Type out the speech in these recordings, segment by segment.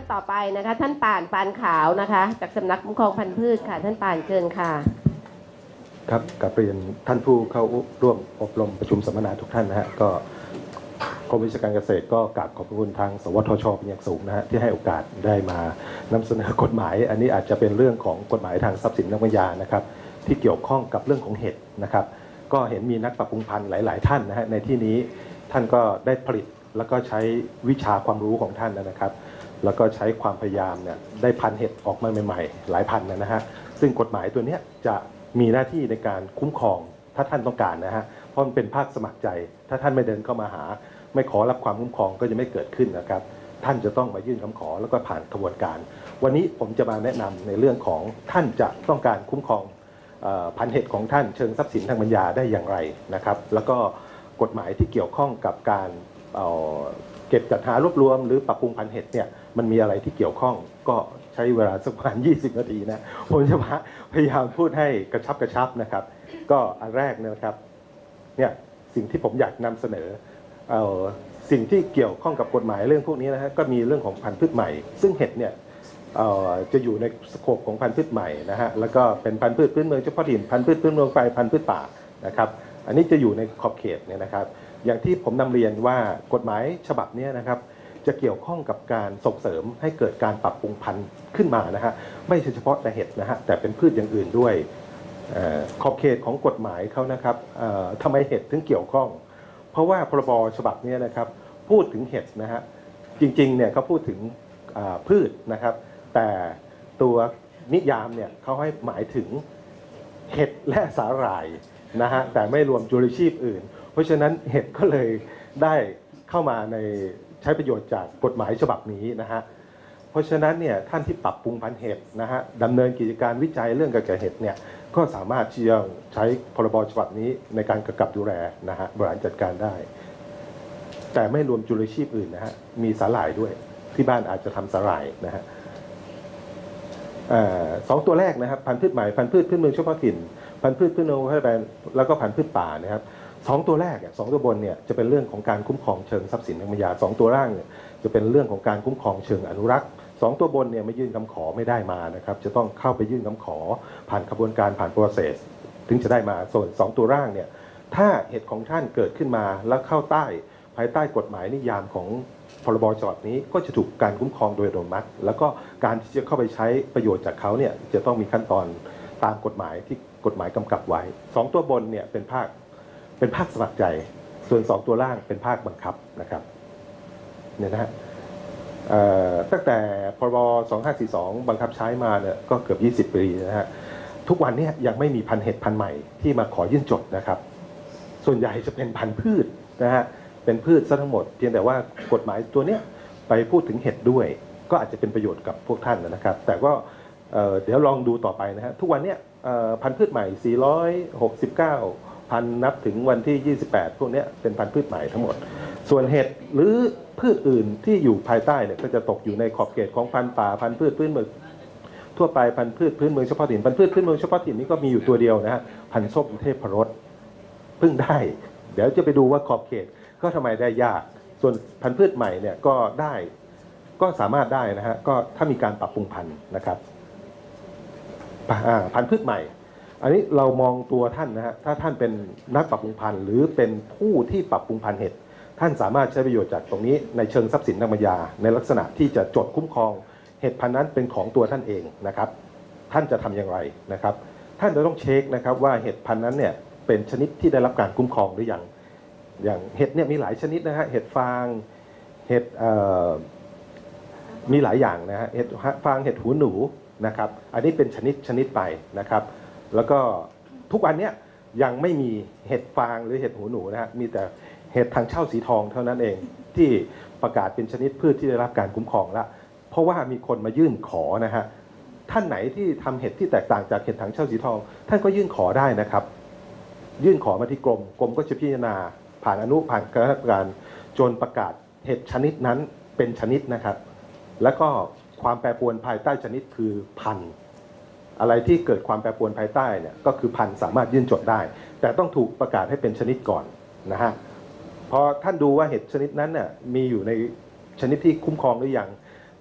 ต่อไปนะคะท่านป่านปานขาวนะคะจากสำนักคุ้มครองพันธุ์พืชค่ะท่านป่านเชิญค่ะครับกับเรียนท่านผู้เข้าร่วมอบรมประชุมสัมมนาทุกท่านนะฮะก็กรมวิชาการเกษตรก็กราบขอบคุณทางสวทชเป็นอย่างสูงนะฮะที่ให้โอกาสได้มานำเสนอกฎหมายอันนี้อาจจะเป็นเรื่องของกฎหมายทางทรัพย์สินทางปัญญานะครับที่เกี่ยวข้องกับเรื่องของเห็ดนะครับก็เห็นมีนักปรับปรุงพันธุ์หลายๆท่านนะฮะในที่นี้ท่านก็ได้ผลิตแล้วก็ใช้วิชาความรู้ของท่านนะครับแล้วก็ใช้ความพยายามเนี่ยได้พันธุ์เห็ดออกมาใหม่ๆหลายพันธุ์นะฮะซึ่งกฎหมายตัวนี้จะมีหน้าที่ในการคุ้มครองถ้าท่านต้องการนะฮะเพราะมันเป็นภาคสมัครใจถ้าท่านไม่เดินเข้ามาหาไม่ขอรับความคุ้มครองก็จะไม่เกิดขึ้นนะครับท่านจะต้องมายื่นคำขอแล้วก็ผ่านกระบวนการวันนี้ผมจะมาแนะนำในเรื่องของท่านจะต้องการคุ้มครองพันธุ์เห็ดของท่านเชิงทรัพย์สินทางปัญญาได้อย่างไรนะครับแล้วก็กฎหมายที่เกี่ยวข้องกับการเก็บจัดหารวบรวมหรือปรับปรุงพันธุ์เห็ดเนี่ยมันมีอะไรที่เกี่ยวข้องก็ใช้เวลาสักประมาณ20 นาทีนะผมจะพยายามพูดให้กระชับนะครับก็อันแรกนะครับเนี่ยสิ่งที่ผมอยากนำเสนอสิ่งที่เกี่ยวข้องกับกฎหมายเรื่องพวกนี้นะฮะก็มีเรื่องของพันธุ์พืชใหม่ซึ่งเห็ดเนี่ยจะอยู่ในสโคปของพันธุ์พืชใหม่นะฮะแล้วก็เป็นพันธุ์พืชพื้นเมืองเฉพาะถิ่นพันธุ์พืชพื้นเมืองไฟพันธุ์พืชป่านะครับอันนี้จะอยู่ในขอบเขตเนี่ยนะครับอย่างที่ผมนำเรียนว่ากฎหมายฉบับนี้นะครับจะเกี่ยวข้องกับการส่งเสริมให้เกิดการปรับปรุงพันธุ์ขึ้นมานะฮะไม่ใช่เฉพาะแต่เห็ดนะฮะแต่เป็นพืชอย่างอื่นด้วยขอบเขตของกฎหมายเขานะครับทำไมเห็ดถึงเกี่ยวข้องเพราะว่าพรบฉบับนี้นะครับพูดถึงเห็ดนะฮะจริงๆเนี่ยเขาพูดถึงพืชนะครับแต่ตัวนิยามเนี่ยเขาให้หมายถึงเห็ดและสาหร่ายนะฮะแต่ไม่รวมจุลชีพอื่นเพราะฉะนั้นเห็ดก็เลยได้เข้ามาในใช้ประโยชน์จากกฎหมายฉบับนี้นะฮะเพราะฉะนั้นเนี่ยท่านที่ปรับปรุงพันธุ์เห็ดนะฮะดำเนินกิจการวิจัยเรื่องเกี่ยวกับเห็ดเนี่ยก็สามารถที่จะใช้พรบฉบับนี้ในการกำกับดูแลนะฮะบริหารจัดการได้แต่ไม่รวมจุลชีพอื่นนะฮะมีสาหร่ายด้วยที่บ้านอาจจะทำสาหร่ายนะฮะสองตัวแรกนะครับพันธุ์พืชใหม่พันธุ์พืชพื้นเมืองเฉพาะถิ่นพันธุ์พืชพื้นเมืองแล้วก็พันธุ์พืชป่านะครับสองตัวแรกสองตัวบนเนี่ยจะเป็นเรื่องของการคุ้มครองเชิงทรัพย์สินทางปัญญาสองตัวล่างเนี่ยจะเป็นเรื่องของการคุ้มครองเชิงอนุรักษ์สองตัวบนเนี่ยไม่ยื่นคำขอไม่ได้มานะครับจะต้องเข้าไปยื่นคำขอผ่านกระบวนการผ่าน process ถึงจะได้มาส่วนสองตัวล่างเนี่ยถ้าเหตุของท่านเกิดขึ้นมาแล้วเข้าภายใต้กฎหมายนิยามของพรบฉบับนี้ก็จะถูกการคุ้มครองโดยอัตโนมัติแล้วก็การที่จะเข้าไปใช้ประโยชน์จากเขาเนี่ยจะต้องมีขั้นตอนตามกฎหมายที่กฎหมายกำกับไว้สองตัวบนเนี่ยเป็นภาคสมัครใจส่วน2ตัวล่างเป็นภาคบังคับนะครับเนี่ยนะฮะตั้งแต่พรบ2542บังคับใช้มาเนี่ยก็เกือบ20 ปีนะฮะทุกวันนี้ยังไม่มีพันธุ์เห็ดพันธุ์ใหม่ที่มาขอยื่นจดนะครับส่วนใหญ่จะเป็นพันธุ์พืชนะฮะเป็นพืชซะทั้งหมดเพียงแต่ว่ากฎหมายตัวเนี้ยไปพูดถึงเห็ดด้วยก็อาจจะเป็นประโยชน์กับพวกท่านนะครับแต่ก็เดี๋ยวลองดูต่อไปนะฮะทุกวันเนี้ยพันธุ์พืชใหม่469พันนับถึงวันที่28พวกนี้เป็นพันธุ์พืชใหม่ทั้งหมดส่วนเห็ดหรือพืชอื่นที่อยู่ภายใต้เนี่ยก็จะตกอยู่ในขอบเขตของพันธุ์ป่าพันธุ์พืชพื้นเมืองทั่วไปพันธุ์พืชพื้นเมืองเฉพาะถิ่นพันธุ์พืชพื้นเมืองเฉพาะถิ่นนี่ก็มีอยู่ตัวเดียวนะฮะพันธุ์ส้มเทพรสเพิ่งได้เดี๋ยวจะไปดูว่าขอบเขตก็ทำไมได้ยากส่วนพันธุ์พืชใหม่เนี่ยก็ได้ก็สามารถได้นะฮะก็ถ้ามีการปรับปรุงพันธุ์นะครับพันธุ์พืชใหม่อันนี้เรามองตัวท่านนะฮะถ้าท่านเป็นนักปรับปรุงพันธุ์หรือเป็นผู้ที่ปรับปรุงพันธุ์เห็ดท่านสามารถใช้ประโยชน์จากตรงนี้ในเชิงทรัพย์สินทางปัญญาในลักษณะที่จะจดคุ้มครองเห็ดพันธุ์นั้นเป็นของตัวท่านเองนะครับท่านจะทำอย่างไรนะครับท่านจะต้องเช็คนะครับว่าเห็ดพันธุ์นั้นเนี่ยเป็นชนิดที่ได้รับการคุ้มครองหรือยังอย่างเห็ดเนี่ยมีหลายชนิดนะฮะเห็ดฟางเห็ดมีหลายอย่างนะฮะเห็ดฟางเห็ดหูหนูนะครับอันนี้เป็นชนิดไปนะครับแล้วก็ทุกวันนี้ยังไม่มีเห็ดฟางหรือเห็ดหูหนูนะฮะมีแต่เห็ดทางเช่าสีทองเท่านั้นเองที่ประกาศเป็นชนิดพืชที่ได้รับการคุ้มครองแล้วเพราะว่ามีคนมายื่นขอนะฮะท่านไหนที่ทำเห็ดที่แตกต่างจากเห็ดทางเช่าสีทองท่านก็ยื่นขอได้นะครับยื่นขอมาที่กรมก็จะพิจารณาผ่านผ่านคณะกรรมการจนประกาศเห็ดชนิดนั้นเป็นชนิดนะครับแล้วก็ความแปรปรวนภายใต้ชนิดคือพันธุ์อะไรที่เกิดความแปรปรวนภายใต้เนี่ยก็คือพันธุ์สามารถยื่นจดได้แต่ต้องถูกประกาศให้เป็นชนิดก่อนนะฮะพอท่านดูว่าเห็ดชนิดนั้นเนี่ยมีอยู่ในชนิดที่คุ้มครองหรือยัง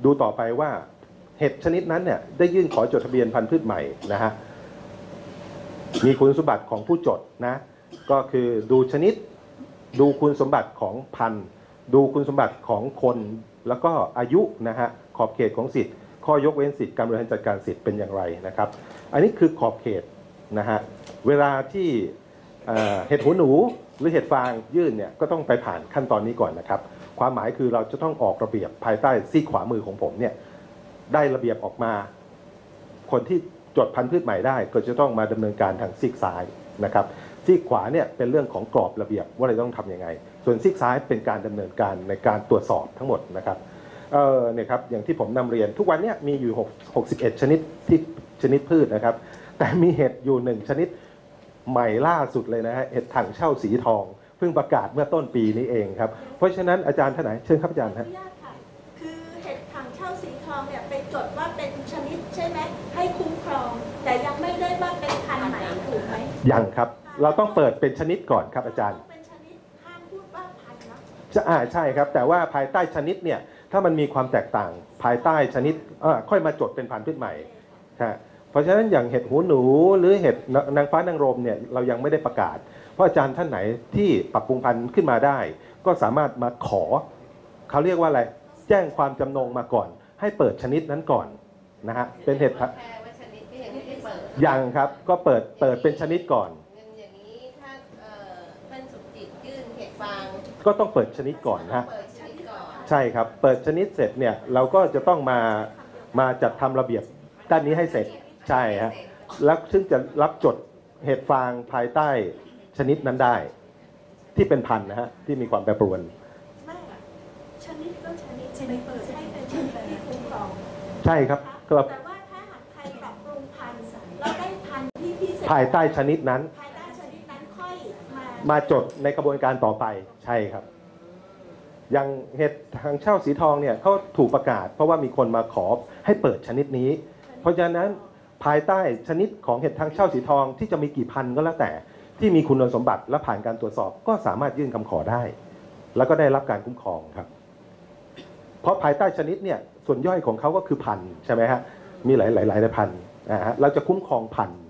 ดูต่อไปว่าเห็ดชนิดนั้นเนี่ยได้ยื่นขอจดทะเบียนพันธุ์พืชใหม่นะฮะมีคุณสมบัติของผู้จดนะก็คือดูชนิดดูคุณสมบัติของพันธุ์ดูคุณสมบัติของคนแล้วก็อายุนะฮะขอบเขตของสิทธิ์ข้อยกเว้นสิทธิ์การบริหารจัดการสิทธิ์เป็นอย่างไรนะครับอันนี้คือขอบเขตนะฮะเวลาที่เห็ดหูหนูหรือเห็ดฟางยื่นเนี่ยก็ต้องไปผ่านขั้นตอนนี้ก่อนนะครับความหมายคือเราจะต้องออกระเบียบภายใต้ซีกขวามือของผมเนี่ยได้ระเบียบออกมาคนที่จดพันธุ์พืชใหม่ได้ก็จะต้องมาดำเนินการทางซีกซ้ายนะครับซีกขวาเนี่ยเป็นเรื่องของกรอบระเบียบว่าเราต้องทำยังไงส่วนซีกซ้ายเป็นการดำเนินการในการตรวจสอบทั้งหมดนะครับเนี่ยครับอย่างที่ผมนำเรียนทุกวันนี้มีอยู่61ชนิดที่ชนิดพืชนะครับแต่มีเห็ดอยู่1ชนิดใหม่ล่าสุดเลยนะฮะเห็ดถังเช่าสีทองเพิ่งประกาศเมื่อต้นปีนี้เองครับเพราะฉะนั้นอาจารย์ท่านไหนเชิญครับอาจารย์ครับคือเห็ดถังเช่าสีทองเนี่ยไปจดว่าเป็นชนิดใช่ไหมให้คุ้มครองแต่ยังไม่ได้ว่าเป็นพันธุ์ไหนถูกไหมยังครับเราต้องเปิดเป็นชนิดก่อนครับอาจารย์เป็นชนิดห้ามพูดว่าพันธุ์นะใช่ครับแต่ว่าภายใต้ชนิดเนี่ยถ้ามันมีความแตกต่างภายใต้ชนิดค่อยมาจดเป็นพันธุ์พืชใหม่เพราะฉะนั้นอย่างเห็ดหูหนูหรือเห็ดนางฟ้านางรมเนี่ยเรายังไม่ได้ประกาศเพราะอาจารย์ท่านไหนที่ปรับปรุงพันธุ์ขึ้นมาได้ก็สามารถมาขอเขาเรียกว่าอะไรแจ้งความจำนงมาก่อนให้เปิดชนิดนั้นก่อนนะฮะเป็นเห็ดยังครับก็เปิดเป็นชนิดก่อนอย่างนี้ถ้าท่านสมจิตยื่นเห็ดฟางก็ต้องเปิดชนิดก่อนฮะใช่ครับเปิดชนิดเสร็จเนี่ยเราก็จะต้องมาจัดทำระเบียบด้านนี้ให้เสร็จใช่ฮะแล้วซึ่งจะรับจดเห็ดฟางภายใต้ชนิดนั้นได้ที่เป็นพันธุ์นะฮะที่มีความแปรปรวนไม่ชนิดก็ชนิดไม่เปิดให้เป็นชนิดที่คุ้มครองใช่ครับแต่ว่าถ้าหากใครปรับปรุงพันธุ์เราได้พันธุ์ที่พิเศษภายใต้ชนิดนั้นภายใต้ชนิดนั้นค่อยมาจดในกระบวนการต่อไปใช่ครับอย่างเห็ดทางเช่าสีทองเนี่ยเขาถูกประกาศเพราะว่ามีคนมาขอให้เปิดชนิดนี้เพราะฉะนั้นภายใต้ชนิดของเห็ดทางเช่าสีทองที่จะมีกี่พันก็แล้วแต่ที่มีคุณสมบัติและผ่านการตรวจสอบก็สามารถยื่นคำขอได้แล้วก็ได้รับการคุ้มครองครับเพราะภายใต้ชนิดเนี่ยส่วนย่อยของเขาก็คือพันธุ์ใช่ไหมฮะมีหลายพันธุ์นะฮะเราจะคุ้มครองพันธุ์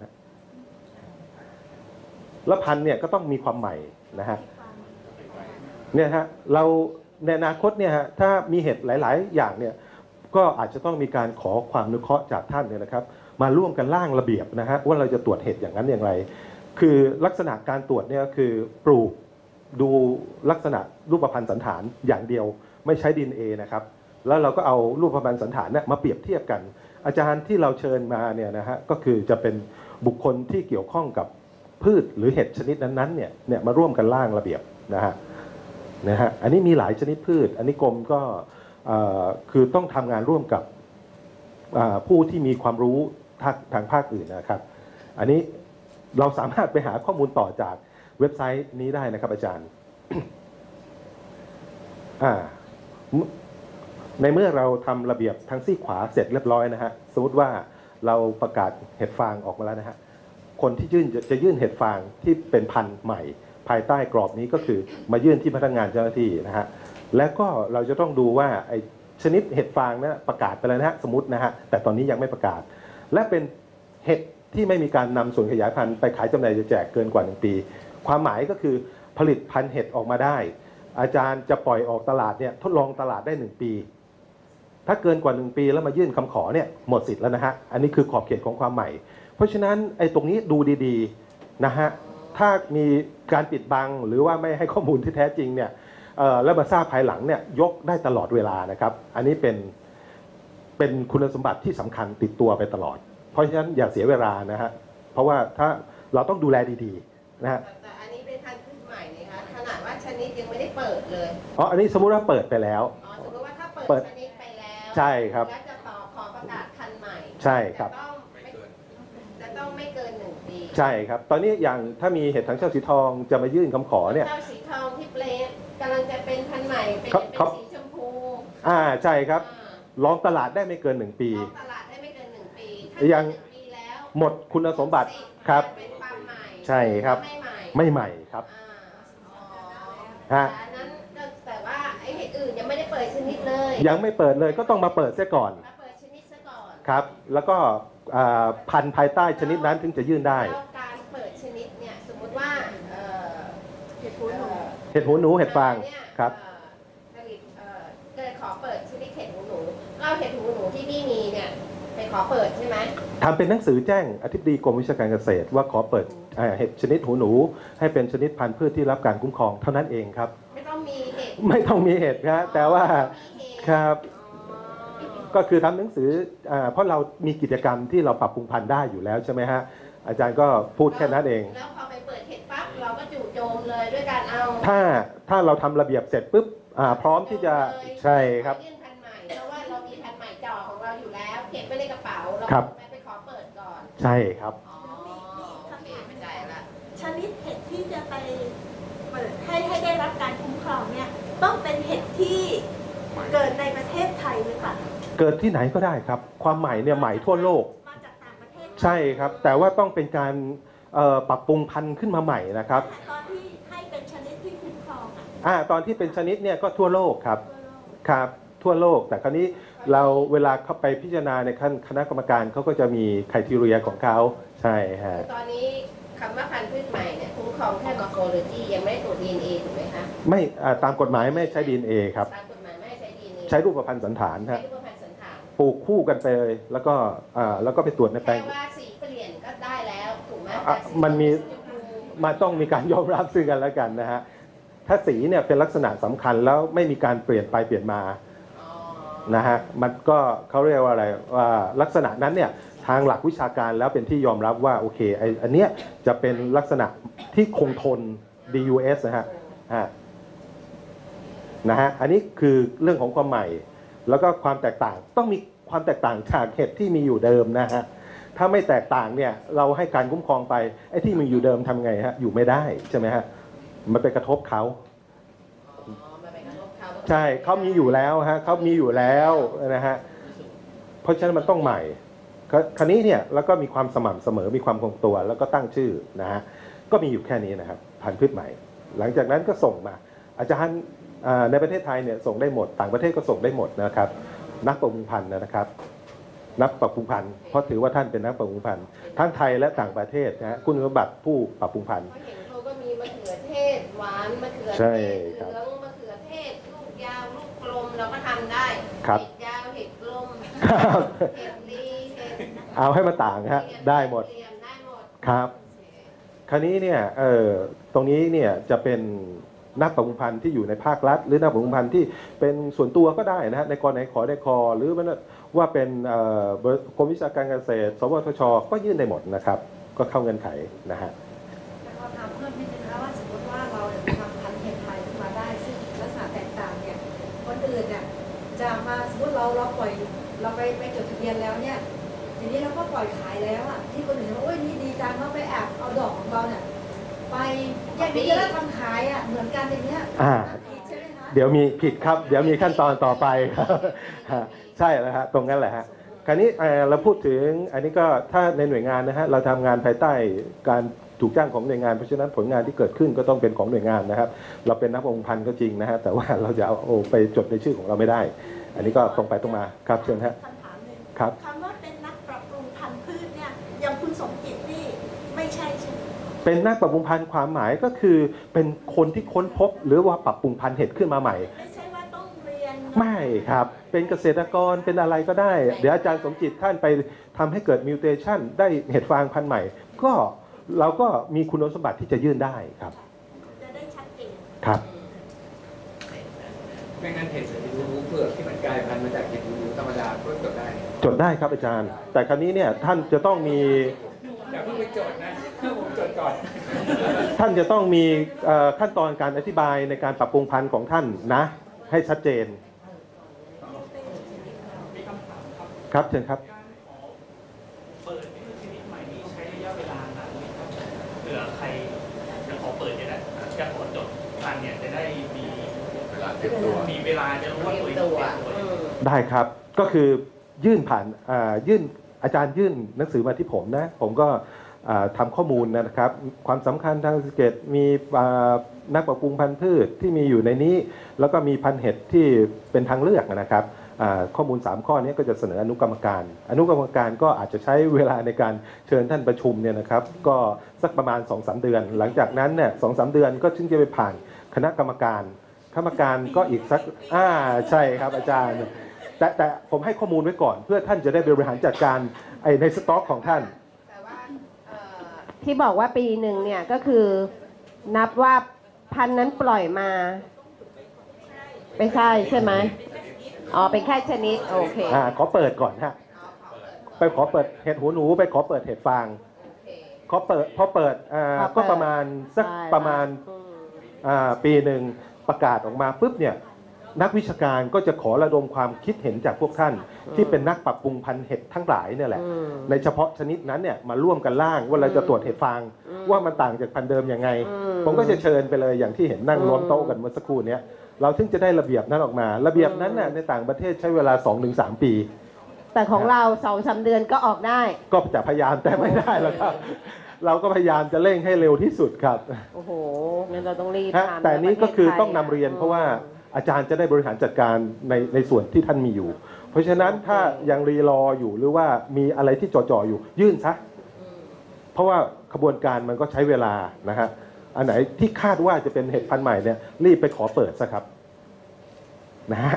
และพันธุ์เนี่ยก็ต้องมีความใหม่นะฮะเนี่ยฮะเราในอนาคตเนี่ยฮะถ้ามีเห็ดหลายๆอย่างเนี่ยก็อาจจะต้องมีการขอความอนุเคราะห์จากท่านเนี่ยนะครับมาร่วมกันร่างระเบียบนะฮะว่าเราจะตรวจเห็ดอย่างนั้นอย่างไรคือลักษณะการตรวจเนี่ยคือปลูกดูลักษณะรูปพรรณสันฐานอย่างเดียวไม่ใช้ DNA นะครับแล้วเราก็เอารูปพรรณสันฐานเนี่ยมาเปรียบเทียบกันอาจารย์ที่เราเชิญมาเนี่ยนะฮะก็คือจะเป็นบุคคลที่เกี่ยวข้องกับพืชหรือเห็ดชนิดนั้นๆเนี่ยมาร่วมกันร่างระเบียบนะฮะอันนี้มีหลายชนิดพืชอันนี้กรมก็คือต้องทำงานร่วมกับผู้ที่มีความรู้ทางภาคอื่นนะครับอันนี้เราสามารถไปหาข้อมูลต่อจากเว็บไซต์นี้ได้นะครับอาจารย์ ในเมื่อเราทำระเบียบทางซีกขวาเสร็จเรียบร้อยนะฮะสมมติว่าเราประกาศเห็ดฟางออกมาแล้วนะฮะคนที่จะยื่นเห็ดฟางที่เป็นพันธุ์ใหม่ภายใต้กรอบนี้ก็คือมายื่นที่พนักงานเจ้าหน้าที่นะฮะแล้วก็เราจะต้องดูว่าไอชนิดเห็ดฟางนะประกาศไปแล้วนะฮะสมมตินะฮะแต่ตอนนี้ยังไม่ประกาศและเป็นเห็ดที่ไม่มีการนำส่วนขยายพันธุ์ไปขายจำหน่ายแจกเกินกว่า1ปีความหมายก็คือผลิตพันธุ์เห็ดออกมาได้อาจารย์จะปล่อยออกตลาดเนี่ยทดลองตลาดได้1ปีถ้าเกินกว่า1ปีแล้วมายื่นคำขอเนี่ยหมดสิทธิ์แล้วนะฮะอันนี้คือขอบเขตของความใหม่เพราะฉะนั้นไอ้ตรงนี้ดูดีๆนะฮะถ้ามีการปิดบังหรือว่าไม่ให้ข้อมูลที่แท้จริงเนี่ยแล้วมาทราบภายหลังเนี่ยยกได้ตลอดเวลานะครับอันนี้เป็นคุณสมบัติที่สำคัญติดตัวไปตลอดเพราะฉะนั้นอย่าเสียเวลานะฮะเพราะว่าถ้าเราต้องดูแลดีๆนะฮะแต่อันนี้เป็นพันธุ์พืชใหม่นะคะขนาดว่าชนิดยังไม่ได้เปิดเลยอันนี้สมมุติว่าเปิดไปแล้วสมมติว่าถ้าเปิดชนิดไปแล้วใช่ครับแล้วจะขอประกาศพันธุ์ใหม่ใช่ครับจะต้องไม่เกิน1ปีใช่ครับตอนนี้อย่างถ้ามีเห็ดถังเช่าสีทองจะมายื่นคำขอเนี่ยเช่าสีทองที่เปลนกำลังจะเป็นพันธุ์ใหม่เป็นสีชมพูใช่ครับลองตลาดได้ไม่เกิน1ปีลองตลาดได้ไม่เกิน1ปีถ้ายังหมดคุณสมบัติครับใช่ครับไม่ใหม่ครับนั้นแต่ว่าไอ้เห็ดอื่นยังไม่ได้เปิดดชนิดเลยยังไม่เปิดเลยก็ต้องมาเปิดเสียก่อนมาเปิดชนิดซะก่อนครับแล้วก็พันธุ์ภายใต้ชนิดนั้นถึงจะยื่นได้แล้วการเปิดชนิดเนี่ยสมมุติว่าเห็ดหูหนูเห็ดหูหนูเห็ดฟางครับผลิตเกิดขอเปิดชนิดเห็ดหูหนูก็เอาเห็ดหูหนูที่พี่มีเนี่ยไปขอเปิดใช่ไหมทำเป็นหนังสือแจ้งอธิบดีกรมวิชาการเกษตรว่าขอเปิดเห็ดชนิดหูหนูให้เป็นชนิดพันธุ์พืชที่รับการคุ้มครองเท่านั้นเองครับไม่ต้องมีเห็ดไม่ต้องมีเห็ดนะแต่ว่ามีเห็ดครับก็คือทำหนังสือเพราะเรามีกิจกรรมที่เราปรับปรุงพันธุ์ได้อยู่แล้วใช่ไหมฮะอาจารย์ก็พูดแค่นั้นเองแล้วพอไปเปิดเห็ดปั๊บเราก็จู่โจมเลยด้วยการเอาถ้าเราทำระเบียบเสร็จปุ๊บพร้อมที่จะใช่ครับยื่นพันธุ์ใหม่เพราะว่าเรามีพันธุ์ใหม่จ่อของเราอยู่แล้วเก็บไว้ในกระเป๋าเราครับไปขอเปิดก่อนใช่ครับอ๋อโอเคเข้าใจละชนิดเห็ดที่จะไปเปิดให้ได้รับการคุ้มครองเนี่ยต้องเป็นเห็ดที่เกิดในประเทศไทยหรือเปล่าเกิดที่ไหนก็ได้ครับความใหม่เนี่ยใหม่ทั่วโลกมาจากต่างประเทศใช่ครับแต่ว่าต้องเป็นการปรับปรุงพันธุ์ขึ้นมาใหม่นะครับตอนที่ให้เป็นชนิดที่คุ้มครองอ่ะตอนที่เป็นชนิดเนี่ยก็ทั่วโลกครับทั่วโลกครับทั่วโลกแต่คราวนี้เราเวลาเข้าไปพิจารณาในขั้นคณะกรรมการเขาก็จะมีไครทีเรียของเขาใช่ฮะตอนนี้คำว่าพันธุ์พืชใหม่เนี่ยคุ้มครองแค่มอร์โฟโลจียังไม่ได้ตรวจ DNA ถูกไหมคะไม่ตามกฎหมายไม่ใช้ DNA ครับตามกฎหมายไม่ให้ใช้ DNA ใช้รูปพรรณสันฐานใช้ฮะรูปพรรณสันฐานปลูกคู่กันไปเลยแล้วก็ไปตรวจในแปลแค่งว่าสีเปลี่ยนก็ได้แล้วถูกไหมมันมีมันต้องมีการยอมรับซึ่งกันและกันนะฮะถ้าสีเนี่ยเป็นลักษณะสำคัญแล้วไม่มีการเปลี่ยนไปเปลี่ยนมาอ๋อนะฮะมันก็เขาเรียกว่าอะไรว่าลักษณะนั้นเนี่ยทางหลักวิชาการแล้วเป็นที่ยอมรับว่าโอเคอันเนี้ยจะเป็นลักษณะที่คงทน DUS นะฮะอันนี้คือเรื่องของความใหม่แล้วก็ความแตกต่างต้องมีความแตกต่างจากเห็ดที่มีอยู่เดิมนะฮะถ้าไม่แตกต่างเนี่ยเราให้การคุ้มครองไปไอ้ที่มีอยู่เดิมทำไงฮะอยู่ไม่ได้ใช่ไหมฮะมันไปกระทบเขา ใช่เขามีอยู่แล้วฮะเขามีอยู่แล้วนะฮะเพราะฉะนั้นมันต้องใหม่คราวนี้เนี่ยแล้วก็มีความสม่ำเสมอมีความคงตัวแล้วก็ตั้งชื่อนะฮะก็มีอยู่แค่นี้นะครับพันธุ์พืชใหม่หลังจากนั้นก็ส่งมาอาจารย์ในประเทศไทยเนี่ยส่งได้หมดต่างประเทศก็ส่งได้หมดนะครับนักปรับปรุงพันธุ์นะครับนักปรับปรุงพันธุ์เพราะถือว่าท่านเป็นนักปรับปรุงพันธุ์ทั้งไทยและต่างประเทศนะฮะคุณสมบัติผู้ปรับปรุงพันธุ์เพราะเห็นเขาก็มีมะเขือเทศหวานมะเขือเทใช่ศครับเหลืองมะเขือเทศลูกยาวลูกกลมเราก็ทำได้ครับเห็ดยาวเห็ดกลมครับเห็ดลีเห็ดเอาให้มาต่างฮะได้หมดเรียมได้หมดครับ คราวนี้เนี่ยตรงนี้เนี่ยจะเป็นนักปรับปรุงพันธุ์ที่อยู่ในภาครัฐ หรือนักปรับปรุงพันธุ์ที่เป็นส่วนตัวก็ได้นะฮะในกรณีขอได้คอหรือว่าเป็นกรมวิชาการเกษตร สวทช ก็ยื่นได้หมดนะครับ ก็เข้าเงื่อนไขนะฮะแต่ขอถามเพิ่มนิดนึงนะว่าสมมติว่าเราทำพันธุ์เห็ดไทยขึ้นมาได้ซึ่งลักษณะแตกต่างเนี่ยคนอื่นเนี่ยจะมาสมมติเราปล่อยเราไปจดทะเบียนแล้วเนี่ยทีนี้เราก็ปล่อยขายแล้วอ่ะที่คนอื่นจะบอกโอ้ยนี่ดีจังเขาไปแอบเอาดอกของเราเนี่ยไปแยกนี้แล้วทำขายอ่ะเหมือนกันอย่างเงี้ยผิดใช่ไหมคะเดี๋ยวมีผิดครับ เดี๋ยวมีขั้นตอนต่อไปครับ ใช่แล้วฮะตรงนั้นแหละฮะคราวนี้เราพูดถึงอันนี้ก็ถ้าในหน่วยงานนะฮะเราทำงานภายใต้การถูกจ้างของหน่วยงานเพราะฉะนั้นผลงานที่เกิดขึ้นก็ต้องเป็นของหน่วยงานนะครับ เราเป็นนักปรับปรุงพันธุ์ก็จริงนะฮะแต่ว่าเราจะเอาไปจดในชื่อของเราไม่ได้ อันนี้ก็ตรงไปตรงมาครับเชิญฮะคำถามหนึ่งครับคำว่าเป็นนักปรับปรุงพันธุ์พืชเนี่ยอย่างคุณสมจิตนี่ไม่ใช่ใช่ไหมเป็นนักปรับปรุงพันธุ์ความหมายก็คือเป็นคนที่ค้นพบหรือว่าปรับปรุงพันธุ์เห็ดขึ้นมาใหม่ไม่ใช่ว่าต้องเรียนไม่ครับเป็นเกษตรกรเป็นอะไรก็ได้ เดี๋ยวอาจารย์สมจิตท่านไปทำให้เกิดมิวเทชันได้เห็ดฟางพันธุ์ใหม่ ก็เราก็มีคุณสมบัติที่จะยื่นได้ครับจะได้ชัดเจนครับไม่งั้นเห็ดหูเผือกที่มันกลายพันธุ์มาจากเห็ดหูธรรมดาก็จดได้จดได้ครับอาจารย์ แต่คราวนี้เนี่ยท่านจะต้องมีอย่าเพิ่งไปจดนะผมจดก่อนท่านจะต้องมีขั้นตอนการอธิบายในการปรับปรุงพันธุ์ของท่านนะให้ชัดเจนมีคำถามครับครับเชิญครับการขอเปิดนี่คือชนิดใหม่นี้ใช้ระยะเวลานานไหมครับเผื่อใครจะขอเปิดจะได้จะขอจดพันเนี่ยจะได้มีเวลาเตรียมตัวมีเวลาจะรู้ว่าตัวเองเตรียมตัวได้ครับก็คือยื่นผ่านยื่นอาจารย์ยื่นหนังสือมาที่ผมนะผมก็ทำข้อมูลนะครับความสำคัญทางเศรษฐกิจมีนักปรับปรุงพันธุ์พืชที่มีอยู่ในนี้แล้วก็มีพันธุ์เห็ดที่เป็นทางเลือกนะครับข้อมูล3ข้อนี้ก็จะเสนออนุกรรมการก็อาจจะใช้เวลาในการเชิญท่านประชุมเนี่ยนะครับก็สักประมาณ 2-3 เดือนหลังจากนั้นเนี่ย 2-3 เดือนก็ถึงจะไปผ่านคณะกรรมการก็อีกสักใช่ครับอาจารย์แต่ผมให้ข้อมูลไว้ก่อนเพื่อท่านจะได้บริหารจัดการในสต็อกของท่านแต่ว่าที่บอกว่าปีหนึ่งเนี่ยก็คือนับว่าพันธุ์นั้นปล่อยมาไม่ใช่ใช่ไหมอ๋อเป็นแค่ชนิดโอเคขอเปิดก่อนฮะไปขอเปิดเห็ดหูหนูไปขอเปิดเห็ดฟางพอเปิดก็ประมาณสักประมาณปีหนึ่งประกาศออกมาปุ๊บเนี่ยนักวิชาการก็จะขอระดมความคิดเห็นจากพวกท่านที่เป็นนักปรับปรุงพันธุ์เห็ดทั้งหลายเนี่ยแหละในเฉพาะชนิดนั้นเนี่ยมาร่วมกันร่างว่าเราจะตรวจเห็ดฟางว่ามันต่างจากพันธุ์เดิมยังไงผมก็จะเชิญไปเลยอย่างที่เห็นนั่งล้อมโต๊ะกันเมื่อสักครู่นี้เราถึงจะได้ระเบียบนั้นออกมาระเบียบนั้นน่ะในต่างประเทศใช้เวลา 2-3 ปีแต่ของเรา 2-3 เดือนก็ออกได้ก็จะพยายามแต่ไม่ได้แล้วครับเราก็พยายามจะเร่งให้เร็วที่สุดครับโอ้โหงั้นเราต้องรีบทำแต่นี้ก็คือต้องนำเรียนเพราะว่าอาจารย์จะได้บริหารจัดการในส่วนที่ท่านมีอยู่เพราะฉะนั้นถ้ายังรีรออยู่หรือว่ามีอะไรที่จ่ออยู่ยื่นซะเพราะว่าขบวนการมันก็ใช้เวลานะฮะอันไหนที่คาดว่าจะเป็นเห็ดพันธุ์ใหม่เนี่ยรีบไปขอเปิดซะครับนะฮะ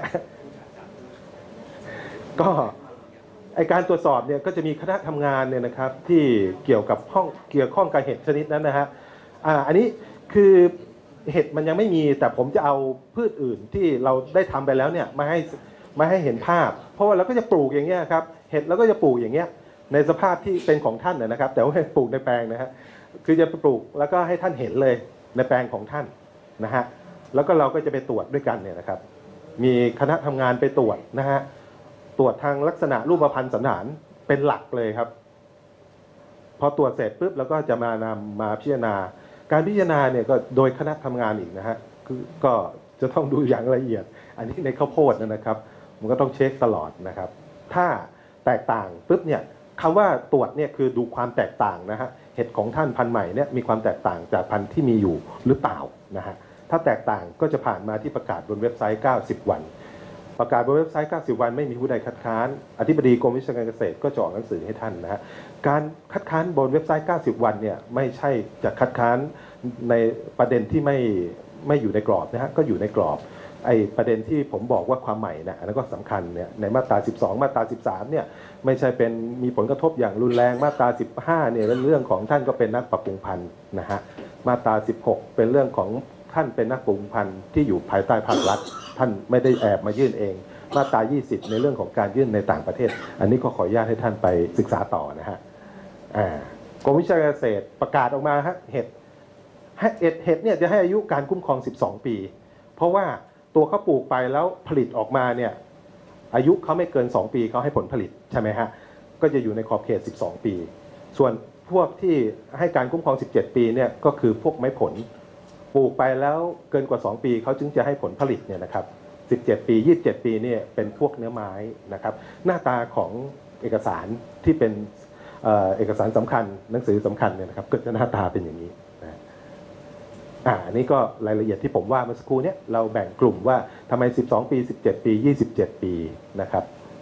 ก็ไอการตรวจสอบเนี่ยก็จะมีคณะทำงานเนี่ยนะครับที่เกี่ยวข้องกับเห็ดชนิดนั้นนะฮะอันนี้คือเห็ดมันยังไม่มีแต่ผมจะเอาพืชอื่นที่เราได้ทำไปแล้วเนี่ยมาให้เห็นภาพเพราะว่าเราก็จะปลูกอย่างเงี้ยครับเห็ดเราก็จะปลูกอย่างเงี้ยในสภาพที่เป็นของท่านนะครับแต่ว่าให้ปลูกในแปลงนะฮะคือจะปลูกแล้วก็ให้ท่านเห็นเลยในแปลงของท่านนะฮะแล้วก็เราก็จะไปตรวจด้วยกันเนี่ยนะครับมีคณะทำงานไปตรวจนะฮะตรวจทางลักษณะรูปพรรณสันฐานเป็นหลักเลยครับพอตรวจเสร็จปุ๊บแล้วก็จะมาพิจารณาการพิจารณาเนี่ยก็โดยคณะทำงานอีกนะฮะคือก็จะต้องดูอย่างละเอียดอันนี้ในข้าวโพดนะครับมันก็ต้องเช็คตลอดนะครับถ้าแตกต่างปุ๊บเนี่ยคำว่าตรวจเนี่ยคือดูความแตกต่างนะฮะเห็ดของท่านพันธุ์ใหม่เนี่ยมีความแตกต่างจากพันธุ์ที่มีอยู่หรือเปล่านะฮะถ้าแตกต่างก็จะผ่านมาที่ประกาศบนเว็บไซต์90 วันประกาศบนเว็บไซต์90 วันไม่มีผู้ใดคัดค้านอธิบดีกรมวิชาการเกษตรก็จะออกหนังสือให้ท่านนะฮะการคัดค้านบนเว็บไซต์90 วันเนี่ยไม่ใช่จะคัดค้านในประเด็นที่ไม่อยู่ในกรอบนะฮะก็อยู่ในกรอบไอ้ประเด็นที่ผมบอกว่าความใหม่นะอันนั้นก็สำคัญเนี่ยในมาตรา12มาตรา13เนี่ยไม่ใช่เป็นมีผลกระทบอย่างรุนแรงมาตรา15เนี่ยเรื่องของท่านก็เป็นนักปรับปรุงพันธุ์นะฮะมาตรา16เป็นเรื่องของท่านเป็นนักปรับปรุงพันธุ์ที่อยู่ภายใต้ภาครัฐท่านไม่ได้แอบมายื่นเองมาตรา20ในเรื่องของการยื่นในต่างประเทศอันนี้ก็ขออนุญาตให้ท่านไปศึกษาต่อนะฮะกรมวิชาการเกษตรประกาศออกมาฮะเห็ดเนี่ยจะให้อายุการคุ้มครอง12 ปีเพราะว่าตัวเขาปลูกไปแล้วผลิตออกมาเนี่ยอายุเขาไม่เกิน2 ปีเขาให้ผลผลิตใช่ไหมฮะก็จะอยู่ในขอบเขต12 ปีส่วนพวกที่ให้การคุ้มครอง17 ปีเนี่ยก็คือพวกไม้ผลปลูกไปแล้วเกินกว่า2 ปีเขาจึงจะให้ผลผลิตเนี่ยนะครับ17 ปี27 ปีเนี่ยเป็นพวกเนื้อไม้นะครับหน้าตาของเอกสารที่เป็นเอกสารสำคัญหนังสือสำคัญเนี่ยนะครับก็จะหน้าตาเป็นอย่างนี้อันนี้ก็รายละเอียดที่ผมว่าเมื่อสักครู่นี้เราแบ่งกลุ่มว่าทำไม12 ปี17 ปี27 ปีนะครับ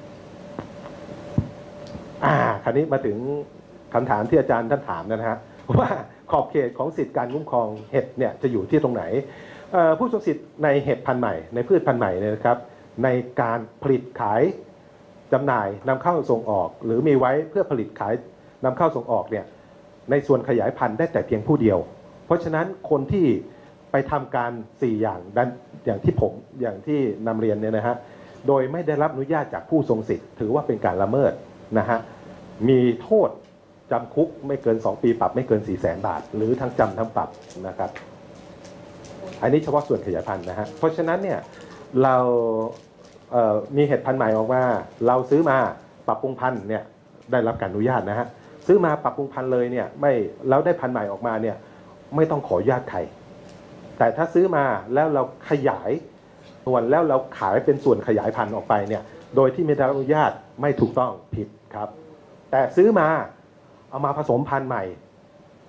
คราวนี้มาถึงคำถามที่อาจารย์ท่านถามนะฮะว่าขอบเขตของสิทธิการคุ้มครองเห็ดเนี่ยจะอยู่ที่ตรงไหนผู้ทรงสิทธิ์ในเห็ดพันธุ์ใหม่ในพืชพันธุ์ใหม่เนี่ยนะครับในการผลิตขายจำหน่ายนำเข้าส่งออกหรือมีไว้เพื่อผลิตขายนำเข้าส่งออกเนี่ยในส่วนขยายพันธุ์ได้แต่เพียงผู้เดียวเพราะฉะนั้นคนที่ไปทำการ4อย่างที่นำเรียนเนี่ยนะฮะโดยไม่ได้รับอนุญาตจากผู้ทรงสิทธิ์ถือว่าเป็นการละเมิดนะฮะมีโทษจำคุกไม่เกิน2 ปีปรับไม่เกิน 400,000 บาทหรือทั้งจำทั้งปรับนะครับอันนี้เฉพาะส่วนขยายพันธุ์นะฮะเพราะฉะนั้นเนี่ยเรามีเห็ดพันธุ์ใหม่ออกมาเราซื้อมาปรับปรุงพันธุ์เนี่ยได้รับการอนุญาตนะฮะซื้อมาปรับปรุงพันธุ์เลยเนี่ยไม่แล้วได้พันธุ์ใหม่ออกมาเนี่ยไม่ต้องขออนุญาตใครแต่ถ้าซื้อมาแล้วเราขยายส่วนแล้วเราขายเป็นส่วนขยายพันธุ์ออกไปเนี่ยโดยที่ไม่ได้รับอนุญาตไม่ถูกต้องผิดครับแต่ซื้อมาเอามาผสมพันธุ์ใหม่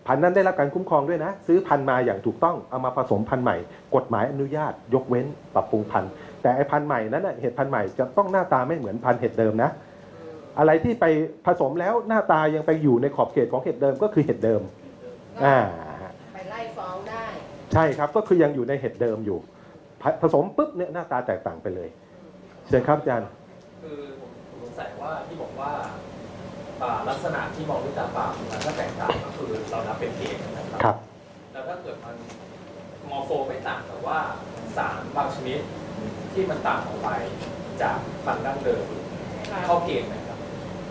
พันธุ์นั้นได้รับการคุ้มครองด้วยนะซื้อพันธุ์มาอย่างถูกต้องเอามาผสมพันธุ์ใหม่กฎหมายอนุญาตยกเว้นปรับปรุงพันธุ์แต่ไอ้พันธุ์ใหม่นั้นเห็ดพันธุ์ใหม่จะต้องหน้าตาไม่เหมือนพันธุ์เห็ดเดิมนะอะไรที่ไปผสมแล้วหน้าตายังไปอยู่ในขอบเขตของเห็ดเดิมก็คือเห็ดเดิมไปไล่ฟ้องได้ใช่ครับก็คือยังอยู่ในเห็ดเดิมอยู่ผสมปุ๊บเนี่ยหน้าตาแตกต่างไปเลยเชิญครับอาจารย์คือผมสงสัยว่าที่บอกว่าลักษณะที่มองด้วยตาเปล่ามันก็แตกต่างก็คือเรานับเป็นเกณฑ์นะครับแล้วถ้าเกิดมันมอร์โฟไม่ต่างแต่ว่าสารบางชนิดที่มันต่างออกไปจากพันธุ์ดั้งเดิมเข้าเกณฑ์ไหมครับ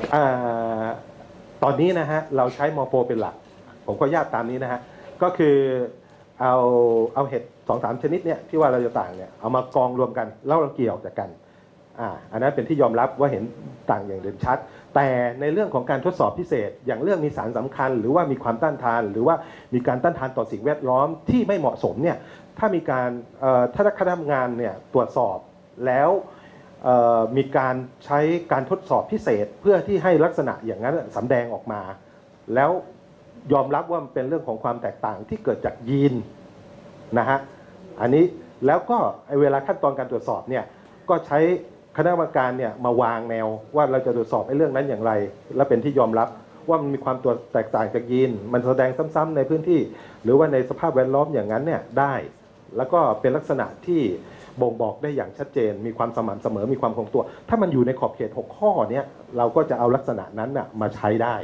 ตอนนี้นะฮะเราใช้มอร์โฟเป็นหลักผมก็ญาตตามนี้นะฮะก็คือเอาเห็ด 2-3 ชนิดเนี่ยที่ว่าเราจะต่างเนี่ยเอามากองรวมกันแล้วเราเกี่ยวจากกันอันนั้นเป็นที่ยอมรับว่าเห็นต่างอย่างเด่นชัดแต่ในเรื่องของการทดสอบพิเศษอย่างเรื่องมีสารสำคัญหรือว่ามีความต้านทานหรือว่ามีการต้านทานต่อสิ่งแวดล้อมที่ไม่เหมาะสมเนี่ยถ้ามีการถ้าคณะทำงานเนี่ยตรวจสอบแล้วมีการใช้การทดสอบพิเศษเพื่อที่ให้ลักษณะอย่างนั้นสำแดงออกมาแล้วยอมรับว่ามันเป็นเรื่องของความแตกต่างที่เกิดจากยีนนะฮะอันนี้แล้วก็เวลาขั้นตอนการตรวจสอบเนี่ยก็ใช้คณะกรรมการเนี่ยมาวางแนวว่าเราจะตรวจสอบเรื่องนั้นอย่างไรและเป็นที่ยอมรับว่ามันมีความตัวแตกต่างจากยีนมันแสดงซ้ำๆในพื้นที่หรือว่าในสภาพแวดล้อมอย่างนั้นเนี่ยได้แล้วก็เป็นลักษณะที่บ่งบอกได้อย่างชัดเจนมีความสม่ำเสมอมีความคงตัวถ้ามันอยู่ในขอบเขต6ข้อเนี้ยเราก็จะเอาลักษณะนั้นน่ะมาใช้ได้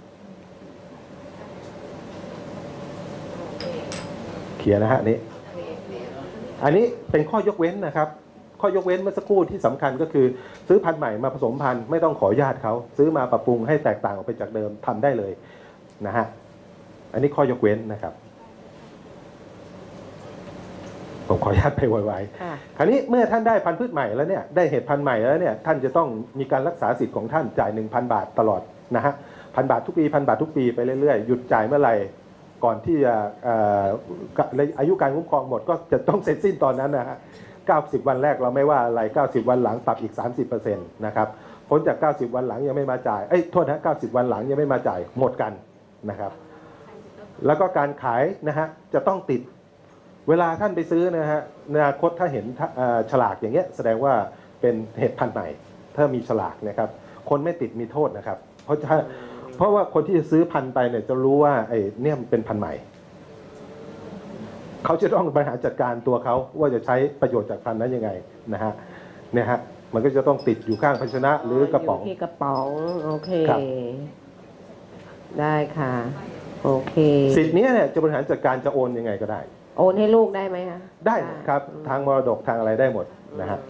เขียนนะฮะนี้อันนี้เป็นข้อยกเว้นนะครับข้อยกเว้นเมื่อสักครู่ที่สำคัญก็คือซื้อพันธุ์ใหม่มาผสมพันธุ์ไม่ต้องขออนุญาตเขาซื้อมาปรับปรุงให้แตกต่างออกไปจากเดิมทำได้เลยนะฮะอันนี้ข้อยกเว้นนะครับผมขออนุญาตไปไวๆคราวนี้เมื่อท่านได้พันธุ์พืชใหม่แล้วเนี่ยได้เห็ดพันธุ์ใหม่แล้วเนี่ยท่านจะต้องมีการรักษาสิทธิ์ของท่านจ่าย 1,000 บาทตลอดนะฮะ1,000 บาททุกปี1,000 บาททุกปีไปเรื่อยๆหยุดจ่ายเมื่อไหร่ก่อนที่จะอายุการคุ้มครองหมดก็จะต้องเสร็จสิ้นตอนนั้นนะฮะ90 วันแรกเราไม่ว่าอะไร90 วันหลังปรับอีก 30% นะครับพ้นจาก90 วันหลังยังไม่มาจ่ายโทษนะ90 วันหลังยังไม่มาจ่ายหมดกันนะครับแล้วก็การขายนะฮะจะต้องติดเวลาท่านไปซื้อนะฮะในอนาคตถ้าเห็นฉลากอย่างเงี้ยแสดงว่าเป็นเห็ดพันธุ์ใหม่ถ้ามีฉลากนะครับคนไม่ติดมีโทษนะครับเพราะว่าคนที่จะซื้อพันธุ์ไปเนี่ยจะรู้ว่าไอ้เนี่ยเป็นพันธุ์ใหม่เขาจะต้องบริหารจัดการตัวเขาว่าจะใช้ประโยชน์จากพันธุ์นั้นยังไงนะฮะเนี่ยฮะมันก็จะต้องติดอยู่ข้างภาชนะหรือกระป๋องที่กระป๋องโอเคได้ค่ะโอเคสิทธิ์นี้เนี่ยจะบริหารจัดการจะโอนยังไงก็ได้โอนให้ลูกได้ไหมคะได้ครับทางมรดกทางอะไรได้หมดนะฮะ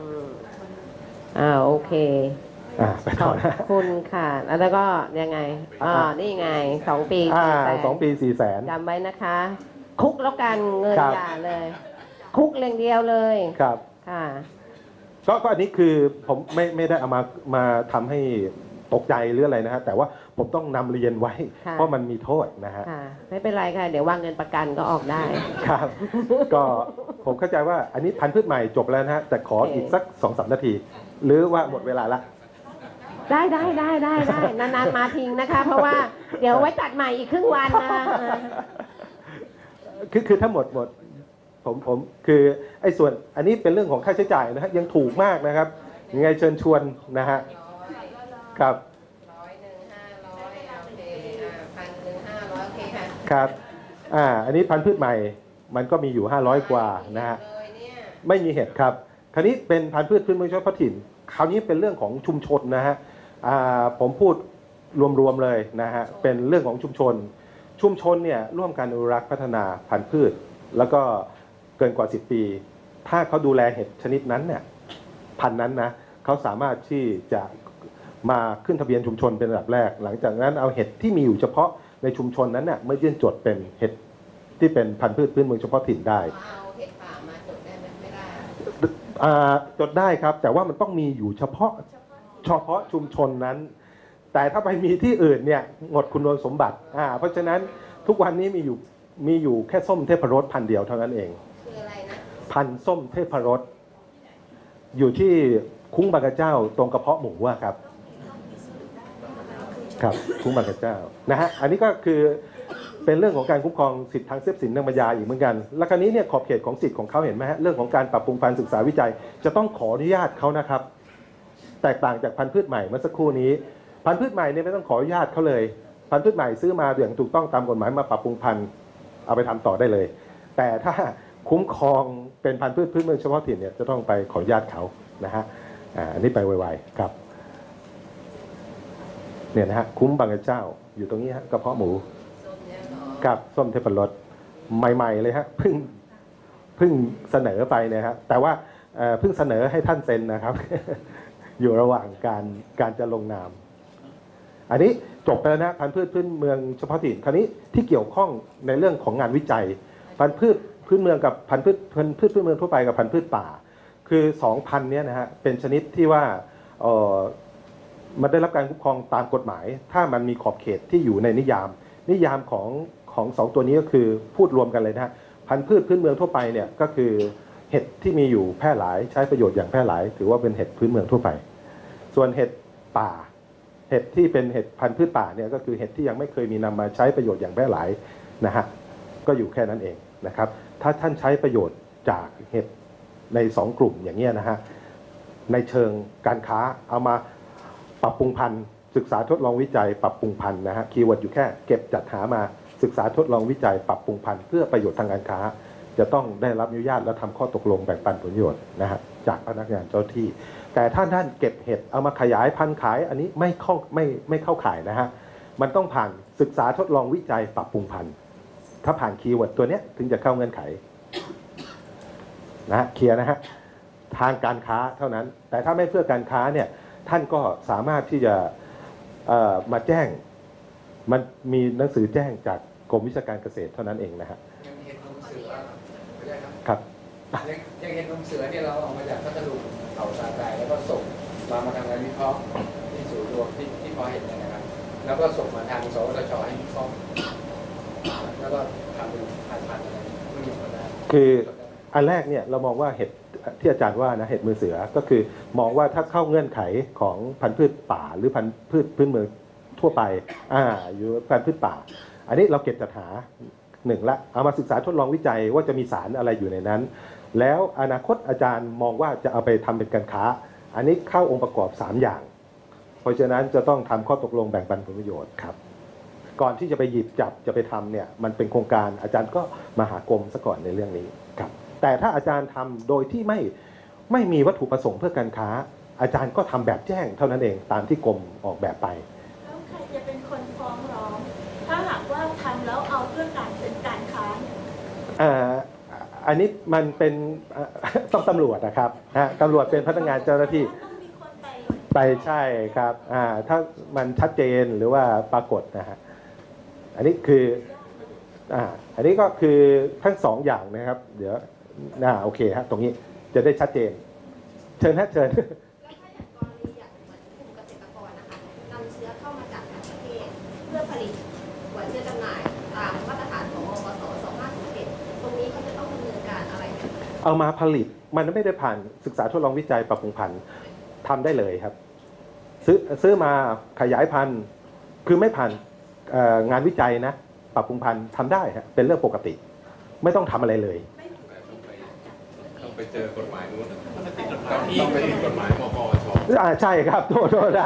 โอเคไปต่อนะคุณค่ะแล้วก็ยังไงนี่ไง2 ปี 2 ปี 400,000 จำไว้นะคะคุกแล้วกันเงินอย่าเลยคุกเรื่องเดียวเลยครับค่ะก็อันนี้คือผมไม่ได้เอามาทำให้ตกใจหรืออะไรนะฮะแต่ว่าผมต้องนำเรียนไว้เพราะมันมีโทษนะฮะไม่เป็นไรค่ะเดี๋ยววางเงินประกันก็ออกได้ครับก็ผมเข้าใจว่าอันนี้พันธุ์พืชใหม่จบแล้วนะฮะแต่ขออีกสัก 2-3 นาทีหรือว่าหมดเวลาละได้นานๆมาทิ้งนะคะเพราะว่าเดี๋ยวไว้จัดใหม่อีกครึ่งวันนะคือทั้งหมดผมคือไอ้ส่วนอันนี้เป็นเรื่องของค่าใช้จ่ายนะฮะยังถูกมากนะครับยังไงเชิญชวนนะฮะครับ 100 1,500โอเคค่ะครับอันนี้พันธุ์พืชใหม่มันก็มีอยู่500กว่านะฮะไม่มีเห็ดครับคราวนี้เป็นพันธุ์พืชพื้นเมืองเฉพาะถิ่นคราวนี้เป็นเรื่องของชุมชนนะฮะผมพูดรวมๆเลยนะฮะเป็นเรื่องของชุมชนเนี่ยร่วมกันอนุรักษ์พัฒนาพันธุ์พืชแล้วก็เกินกว่า10 ปีถ้าเขาดูแลเห็ดชนิดนั้นเนี่ยพันธุ์นั้นนะเขาสามารถที่จะมาขึ้นทะเบียนชุมชนเป็นระดับแรกหลังจากนั้นเอาเห็ดที่มีอยู่เฉพาะในชุมชนนั้นเนี่ยไม่ยื่นจดเป็นเห็ดที่เป็นพันธุ์พืชพื้นเมืองเฉพาะถิ่นได้เอาเห็ดป่ามาจดได้ไหมไม่ได้จดได้ครับแต่ว่ามันต้องมีอยู่เฉพาะชุมชนนั้นแต่ถ้าไปมีที่อื่นเนี่ยหมดคุณสมบัติเพราะฉะนั้นทุกวันนี้มีอยู่แค่ส้มเทพรสพันธุ์เดียวเท่านั้นเองคืออะไรนะพันธุ์ส้มเทพรสอยู่ที่คุ้งบางกระเจ้าตรงกระเพาะหมูครับคุ้งบางกระเจ้านะฮะอันนี้ก็คือเป็นเรื่องของการคุ้มครองสิทธิทางทรัพย์สินทางปัญญาอีกเหมือนกันและคราวนี้เนี่ยขอบเขตของสิทธิ์ของเขาเห็นไหมฮะเรื่องของการปรับปรุงพันธุ์ศึกษาวิจัยจะต้องขออนุญาตเขานะครับแตกต่างจากพันธุ์พืชใหม่เมื่อสักครู่นี้พันธุ์พืชใหม่เนี่ยไม่ต้องขออนุญาตเขาเลยพันธุ์พืชใหม่ซื้อมาอย่างถูกต้องตามกฎหมายมาปรับปรุงพันธุ์เอาไปทำต่อได้เลยแต่ถ้าคุ้มครองเป็นพันธุ์พืชพื้นเมืองเฉพาะถิ่นเนี่ยจะต้องไปขออนุญาตเขานะฮะอันนี้ไปไวๆครับเนี่ยนะฮะคุ้มบางกระเจ้าอยู่ตรงนี้ฮะกระเพาะหมูกับส้มเทพรสใหม่ๆเลยฮะเพิ่งเสนอไปเนี่ยฮะแต่ว่าเพิ่งเสนอให้ท่านเซ็นนะครับ อยู่ระหว่างการจะลงนามอันนี้จบไปแล้วนะพันธุ์พืชพื้นเมืองเฉพาะถิ่นคราวนี้ที่เกี่ยวข้องในเรื่องของงานวิจัยพันธุ์พืชพื้นเมืองกับพันธุ์พืชพื้นเมืองทั่วไปกับพันธุ์พืชป่าคือ2 พันธุ์นี้นะฮะเป็นชนิดที่ว่ามันได้รับการคุ้มครองตามกฎหมายถ้ามันมีขอบเขตที่อยู่ในนิยามของ2 ตัวนี้ก็คือพูดรวมกันเลยนะฮะพันธุ์พืชพื้นเมืองทั่วไปเนี่ยก็คือเห็ดที่มีอยู่แพร่หลายใช้ประโยชน์อย่างแพร่หลายถือว่าเป็นเห็ดพื้นเมืองทั่วไปส่วนเห็ดป่าเห็ดที่เป็นเห็ดพันธุ์พืชป่าเนี่ยก็คือเห็ดที่ยังไม่เคยมีนำมาใช้ประโยชน์อย่างแพร่หลายนะฮะก็อยู่แค่นั้นเองนะครับถ้าท่านใช้ประโยชน์จากเห็ดใน2 กลุ่มอย่างเงี้ยนะฮะในเชิงการค้าเอามาปรับปรุงพันธุ์ศึกษาทดลองวิจัยปรับปรุงพันธุ์นะฮะคีย์เวิร์ดอยู่แค่เก็บจัดหามาศึกษาทดลองวิจัยปรับปรุงพันธุ์เพื่อประโยชน์ทางการค้าจะต้องได้รับอนุญาตและทำข้อตกลงแบ่งปันผลประโยชน์นะฮะจากพนักงานเจ้าที่แต่ถ้าท่านเก็บเห็ดเอามาขยายพันธุ์ขายอันนี้ไม่เข้าข่ายนะฮะมันต้องผ่านศึกษาทดลองวิจัยปรับปรุงพันธุ์ถ้าผ่านคีย์เวิร์ดตัวนี้ถึงจะเข้าเงื่อนไขนะเคลียร์นะฮะทางการค้าเท่านั้นแต่ถ้าไม่เพื่อการค้าเนี่ยท่านก็สามารถที่จะมาแจ้งมันมีหนังสือแจ้งจากกรมวิชาการเกษตรเท่านั้นเองนะฮะยังเห็นนมเสือไม่ได้ครับครับยังเห็นนมเสือเนี่ยเราเอามาจากพัทลุงเขาตาใจแล้วก็ส่งมาทำการวิเคราะห์ที่ศูนย์รวมที่พอเห็นนะครับแล้วก็ส่งมาทางสวทชให้วิเคราะห์แล้วก็ทำเป็นพันธุ์อะไรไม่มีคนได้คืออันแรกเนี่ยเรามองว่าเห็ดที่อาจารย์ว่านะเห็ดมือเสือก็คือมองว่าถ้าเข้าเงื่อนไขของพันธุ์พืชป่าหรือพันธุ์พืชพื้นเมืองทั่วไปอยู่พันธุ์พืชป่าอันนี้เราเก็บจัดหา1ละเอามาศึกษาทดลองวิจัยว่าจะมีสารอะไรอยู่ในนั้นแล้วอนาคตอาจารย์มองว่าจะเอาไปทำเป็นการค้าอันนี้เข้าองค์ประกอบ3อย่างเพราะฉะนั้นจะต้องทำข้อตกลงแบ่งปันผลประโยชน์ครับก่อนที่จะไปหยิบจับจะไปทำเนี่ยมันเป็นโครงการอาจารย์ก็มาหากรมซะก่อนในเรื่องนี้ครับแต่ถ้าอาจารย์ทำโดยที่ไม่มีวัตถุประสงค์เพื่อการค้าอาจารย์ก็ทำแบบแจ้งเท่านั้นเองตามที่กรมออกแบบไปแล้วใครจะเป็นคนฟ้องร้องถ้าหากว่าทำแล้วเอาเพื่อการเป็นการค้าอันนี้มันเป็นต้องตำรวจนะครับตำรวจเป็นพนักงานเจ้าหน้าที่ไปใช่ครับถ้ามันชัดเจนหรือว่าปรากฏนะฮะอันนี้คืออันนี้ก็คือทั้ง2อย่างนะครับเดี๋ยวโอเคฮะตรงนี้จะได้ชัดเจนเชิญฮะเชิญแล้วถ้าอย่างกรณีอย่างเหมือนกลุ่มเกษตรกรนะคะนำเชื้อเข้ามาจากต่างประเทศเพื่อผลิตหัวเชื้อจำหน่ายตามมาตรฐานของอปส2507ตรงนี้เขาจะต้องดำเนินการอะไรเอามาผลิตมันไม่ได้ผ่านศึกษาทดลองวิจัยปรับปรุงพันธุ์ทำได้เลยครับซื้อมาขยายพันธุ์คือไม่ผ่านงานวิจัยนะปรับปรุงพันธุ์ทำได้ฮะเป็นเรื่องปกติไม่ต้องทำอะไรเลยต้องไปเจอกฎหมายนู้นต้องไปติดกฎหมายมกช. ใช่ครับโทษนะ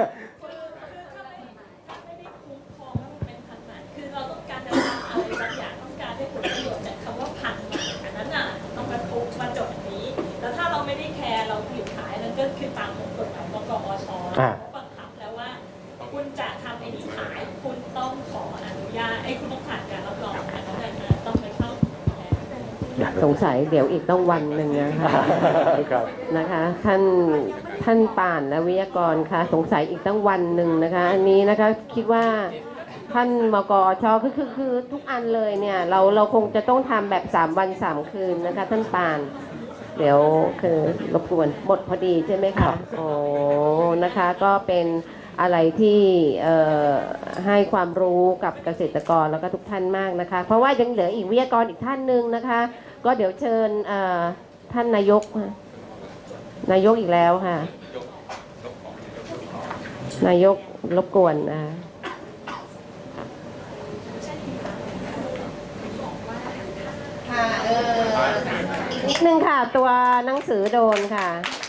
คือเราต้องการจะทำอะไรบางอย่างต้องการให้ผลประโยชน์จากคำว่าพันธุ์อันนั้นน่ะต้องมาจดอันนี้แล้วถ้าเราไม่ได้แคร์เราผลิตขายนั่นก็คือตามกฎหมายมกช.บังคับแล้วว่าคุณจะทำไอ้นี้ขายคุณต้องขออนุญาตคุณต้องผ่านการรับรองอันนั้นนะต้องไปเข้าสงสัยเดี๋ยวอีกต้องวันหนึ่งนะคะท่านป่านและวิทยากรค่ะสงสัยอีกต้องวันหนึ่งนะคะอันนี้นะคะคิดว่าท่านมกช.คือทุกอันเลยเนี่ยเราคงจะต้องทำแบบ3 วัน3 คืนนะคะท่านป่านเดี๋ยวคือรบกวนหมดพอดีใช่ไหมคะโอ้นะคะก็เป็นอะไรที่ให้ความรู้กับเกษตรกรแล้วก็ทุกท่านมากนะคะเพราะว่ายังเหลืออีกวิทยากรอีกท่านหนึ่งนะคะก็เดี๋ยวเชิญท่านนายกอีกแล้วค่ะนายกรบกวนอีกนิดนึงค่ะ ตัวหนังสือโดนค่ะ